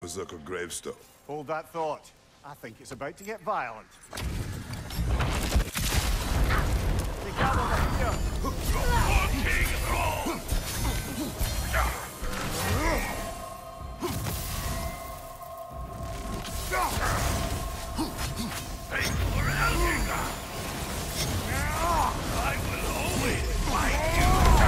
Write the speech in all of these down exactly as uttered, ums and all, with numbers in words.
Berserker gravestone. Hold that thought. I think it's about to get violent. They gather right here. Thanks for helping us. I will always fight you.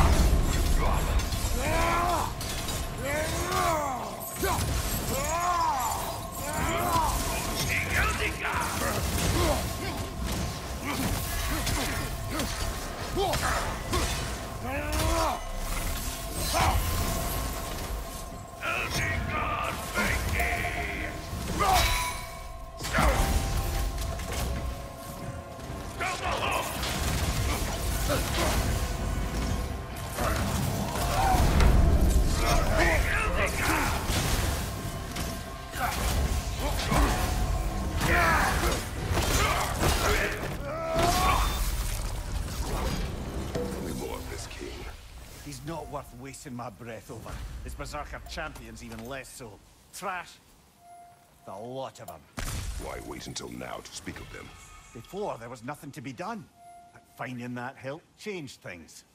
He's not worth wasting my breath over. His Berserker champion's even less so. Trash. The lot of them. Why wait until now to speak of them? Before, there was nothing to be done. But finding that help changed things.